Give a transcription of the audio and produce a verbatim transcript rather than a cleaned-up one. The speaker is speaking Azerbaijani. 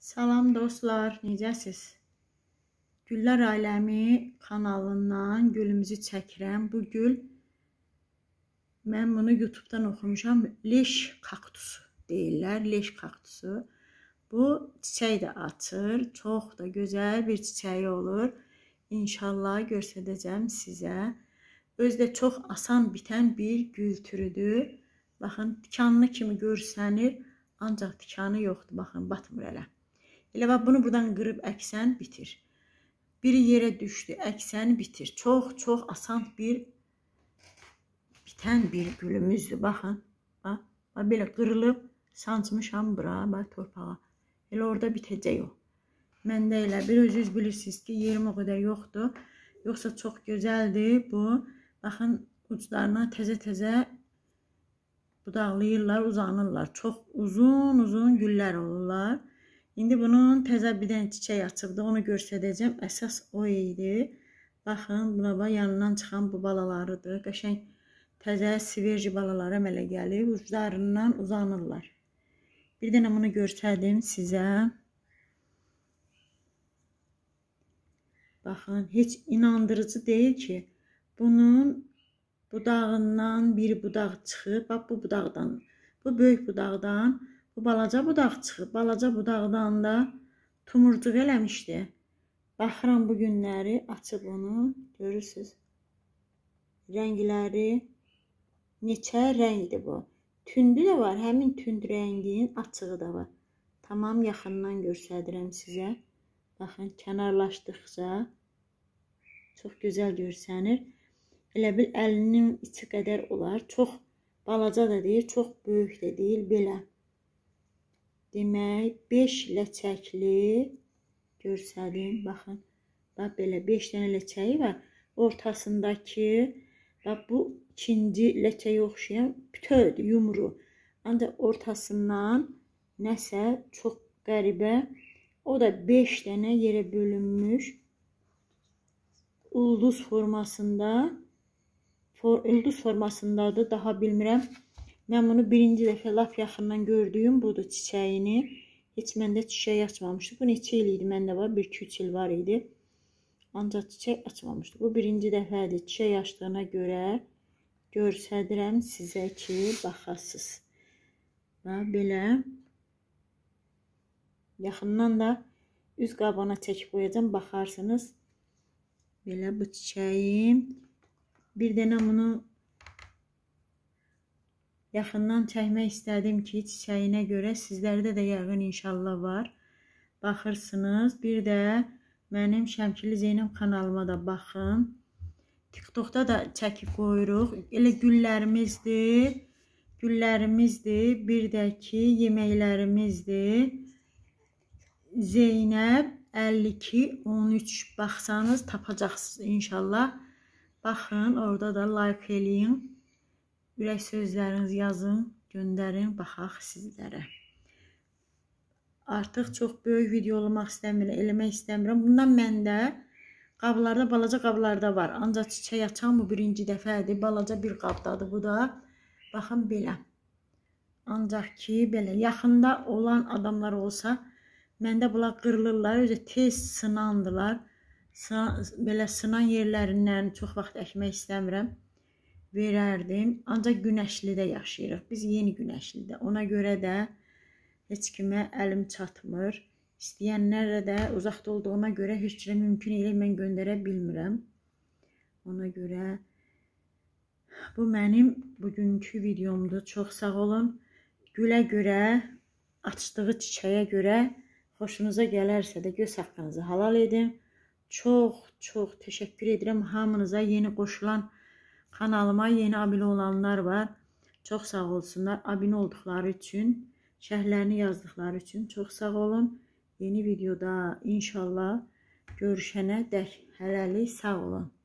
Salam dostlar, necəsiz? Güllər Aləmi kanalından gülümüzü çəkirəm. Bu gül, mən bunu YouTube'dan oxumuşam, leş kaktusu deyirlər, leş kaktusu. Bu çiçək də açır, çox da gözəl bir çiçəyi olur. İnşallah göstərəcəm sizə. Özdə çox asan bitən bir gül türüdür. Baxın, tikanlı kimi görsənir, ancaq tikanı yoxdur. Baxın, batmır elə. Elə bax, bunu buradan qırıb əksən bitir. Biri yerə düşdü, əksən bitir. Çox, çox asan bir bitən bir gülümüzdür. Baxın, bax, bax belə qırılıb sancmışam bura, bax torpağa. Elə orada bitəcək o. Məndə elə bir özünüz bilirsiniz ki, yerim o qədər yoxdur. Yoxsa çox gözəldir bu. Baxın, uclarına təzə-təzə budaqlayırlar, uzanırlar. Çox uzun-uzun güllər olurlar. İndi bunun təzə bir dənə çiçək açıbdı, onu göstərəcəm. Əsas o idi. Baxın, buna bax, yanından çıxan bu balalarıdır. Qəşəng təzə siverci balaları əmələ gəlib, uclarından uzanırlar. Bir dənə bunu göstərdim sizə. Baxın, heç inandırıcı deyil ki, bunun budağından bir budaq çıxıb, bax bu budaqdan, bu böyük budaqdan bu balaca budaq çıxıb. Balaca budaqdan da tumurcuq eləmişdi. Baxıram bu günləri, açıb onu, görürsünüz. Rəngləri, neçə rəngdir bu. Tündü də var, həmin tünd rəngin açığı da var. Tamam, yaxından göstərirəm sizə. Baxın, kənarlaşdıqca çox gözəl görsənir. Elə bil əlinin içi qədər olar. Çox balaca da deyil, çox böyük də deyil, belə. Demək, beş ləçəkli görsədim. Baxın, bax belə beş dənə ləçəyi var. Ortasındakı, bax bu ikinci ləçəyə oxşayan bütövdür, yumru. Ancaq ortasından nəsə çox qəribə. O da beş dənə yerə bölünmüş. Ulduz formasında. For, ulduz formasındadır, daha bilmirəm. Mən bunu birinci dəfə lap yaxından gördüyüm budur çiçəyini. Heç məndə çiçək açmamışdı. Bu neçə il idi məndə var? bir iki üç il var idi. Ancaq çiçək açmamışdı. Bu birinci dəfədir. Çiçək açdığına görə göstərirəm sizə ki, baxasınız. Və belə yaxından da üz qabağına çəkib qoyacam, baxarsınız. Belə bu çiçəyim. Bir dənə bunu yaxından çəkmək istədim ki, çiçəyinə görə sizlərdə də yəqin inşallah var. Baxırsınız. Bir də mənim Şəmkirli Zeynəb kanalıma da baxın. TikTokda da çəkib qoyuruq. Elə güllərimizdir. Güllərimizdir. Bir də ki, yeməklərimizdir. Zeynəb əlli iki on üç baxsanız tapacaqsınız inşallah. Baxın, orada da like eləyin. Ürək sözlərinizi yazın, göndərin, baxaq sizlərə. Artıq çox böyük video olmaq istəmirəm, eləmək istəmirəm. Bundan məndə qablarda, balaca qablarda var. Ancaq çiçək açan bu birinci dəfədir. Balaca bir qabdadır bu da. Baxın, belə. Ancaq ki, belə yaxında olan adamlar olsa, məndə bunlar qırılırlar, özü tez sınandılar. Sınan, belə sınan yerlərindən çox vaxt əkmək istəmirəm. Verərdim. Ancaq günəşlidə yaşayırıq. Biz yeni günəşlidə. Ona görə də heç kimə əlim çatmır. İstəyənlərə də uzaqda olduğuna görə heç cürə mümkün elə mən göndərə bilmirəm. Ona görə bu mənim bugünkü videomdur. Çox sağ olun. Gülə görə, açdığı çiçəyə görə xoşunuza gələrsə də göz haqqınızı halal edin. Çox, çox təşəkkür edirəm hamınıza. Yeni qoşulan kanalıma yeni abunə olanlar var. Çox sağ olsunlar. Abunə olduqları üçün, şərhlərini yazdıqları üçün çox sağ olun. Yeni videoda inşallah görüşənə dək hələlik sağ olun.